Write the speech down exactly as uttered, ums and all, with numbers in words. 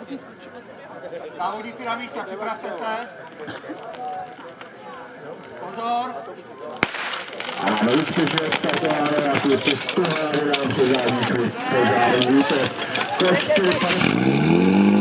Závodníci na místa, připravte se. Pozor. Ano, úspěšně startováme na kluci z Tuhá, nám přezávodníci požádný útok. Koštěj,